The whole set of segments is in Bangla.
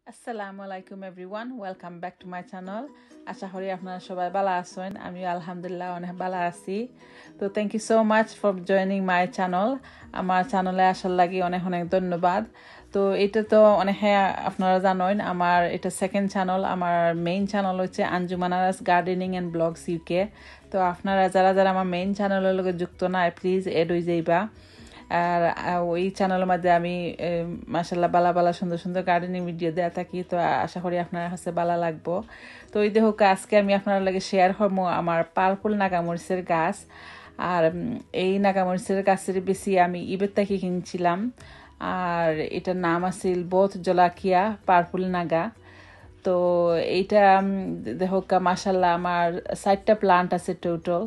আসসালামু আলাইকুম everyone welcome back to my channel আশা করি আপনারা সবাই ভালো আছেন আমি আলহামদুলিল্লাহ অনেক ভালো আছি তো thank you so much for joining my channel আমার চ্যানেলে আসার লাগি অনেক অনেক ধন্যবাদ তো এটা তো অনেক আপনারা জানেন আমার এটা সেকেন্ড চ্যানেল আমার মেইন চ্যানেল হচ্ছে আঞ্জু মানারাস গার্ডেনিং এন্ড ব্লগস ইউকে তো আপনারা যারা যারা আমার মেইন চ্যানেলের লগে যুক্ত না প্লিজ এড হয়ে যাইবা আর ওই চ্যানেলের মধ্যে আমি মাশাআল্লাহ বালা বালা সুন্দর সুন্দর গার্ডেনিং ভিডিও দেয়া থাকি তো আশা করি আপনার কাছে ভালো লাগবো তো এই দেখো আজকে আমি আপনার লাগে শেয়ার করবো আমার পার্পল নাগামরিচের গাছ আর এই নাগামরিচের গাছের বেশি আমি ইবের থেকে কিনছিলাম আর এটার নাম আছিল বোথ জলাকিয়া পার্পল নাগা তো এইটা দেখো মাশাআল্লাহ আমার 4টা প্লান্ট আছে টোটাল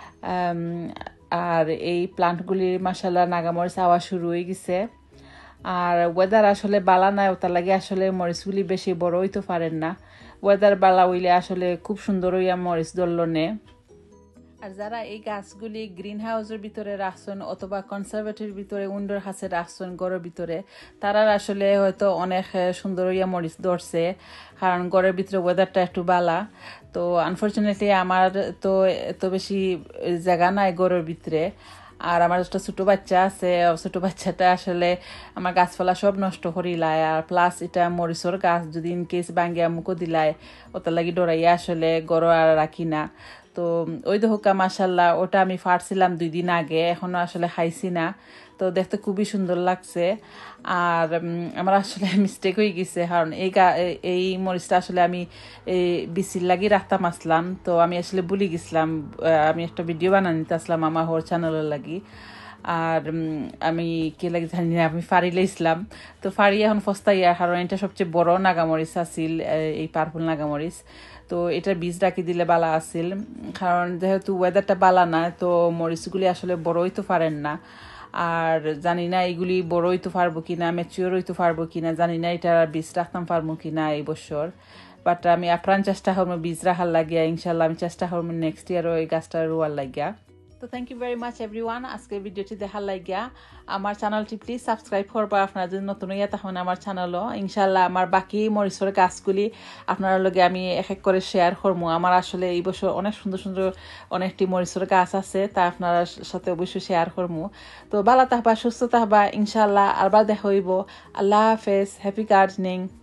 আর এই প্লান্টগুলির মাশাআল্লাহ নাগামরিচ আওয়া শুরু হয়ে গেছে আর ওয়েদার আসলে বালা নাই ওটার লাগে আসলে মরিচগুলি বেশি বড় হইতে পারেন না ওয়েদার বালা হইলে আসলে খুব সুন্দর হইয়া মরিচ ধরল নে আর যারা এই গাছগুলি গ্রিন হাউসের ভিতরে রাখছেন অথবা কনজারভেটির ভিতরে উইন্ডোর হাসে রাখছেন ঘরের ভিতরে তারা আসলে হয়তো অনেক সুন্দর হইয়া মরিচ ধরছে কারণ ঘরের ভিতরে ওয়েদারটা একটু বালা তো আনফর্চুনেটলি আমার তো এত বেশি জায়গা নাই ঘরের ভিতরে আর আমার একটা ছোটো বাচ্চা আছে ছোটো বাচ্চাটা আসলে আমার গাছপালা সব নষ্ট করিলায় আর প্লাস এটা মরিচর গাছ যদি ইন কেস ভাঙ্গিয়া মুখো দিলায় ওটার লাগি ডরাইয়া আসলে গড় আর রাখি না তো ওই দেখোকা মাশাআল্লাহ ওটা আমি ফাটছিলাম 2 দিন আগে এখনো আসলে খাইছি না তো দেখতে খুবই সুন্দর লাগছে আর আমার আসলে মিস্টেক হয়ে গেছে কারণ এই মরিচটা আসলে আমি এই বিচির লাগি রাখতাম আসলাম তো আমি আসলে ভুলে গেছিলাম আমি একটা ভিডিও বানানিতে আসলাম আমার হোর চ্যানেলের লাগি আর আমি কে লাগে জানি না আমি ফাড়িলে ইসলাম তো ফাড়ি এখন ফস্তাইয়া কারণ এটা সবচেয়ে বড় নাগামরিচ আছিল এই পার্পল নাগামরিচ তো এটার বীজ রাখি দিলে বালা আছিল কারণ যেহেতু ওয়েদারটা বালা না তো মরিচগুলি আসলে বড় হইতে পারেন না আর জানি না এইগুলি বড় হইতে পারবো কিনা ম্যাচিওর হইতে পারবো কিনা জানি না এটা বীজ রাখতাম পারবো কিনা এই বছর বাট আমি আপ্রাণ চেষ্টা করবো বীজ রাখার লাগিয়া ইনশাল্লাহ আমি চেষ্টা করবো নেক্সট ইয়ারও এই গাছটা রোয়ার লাগিয়া তো thank you very much everyone আজকের ভিডিওটি দেখার লাগিয়া আমার চ্যানেলটি প্লিজ সাবস্ক্রাইব করবা আপনারা যদি নতুন হইয়া তখন আমার চ্যানেলও ইনশাল্লাহ আমার বাকি মরিচের গাছগুলি আপনার লগে আমি এক এক করে শেয়ার করবো আমার আসলে এই বছর অনেক সুন্দর সুন্দর অনেকটি মরিচের গাছ আছে তা আপনার সাথে অবশ্যই শেয়ার করবো তো ভালো থাকবা সুস্থ থাকবা ইনশাল্লাহ আবার দেখা হইব আল্লাহ হাফেজ হ্যাপি গার্ডেনিং